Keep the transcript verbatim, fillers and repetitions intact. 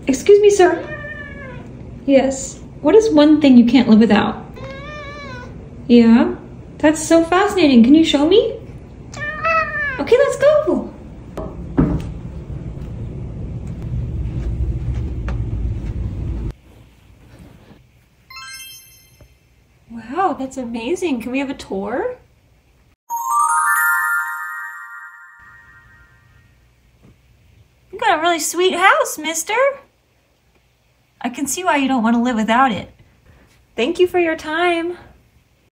Excuse me, sir. Yes. What is one thing you can't live without? Yeah? That's so fascinating. Can you show me? Okay, let's go. Wow, that's amazing. Can we have a tour? You got a really sweet house, mister. I can see why you don't want to live without it. Thank you for your time.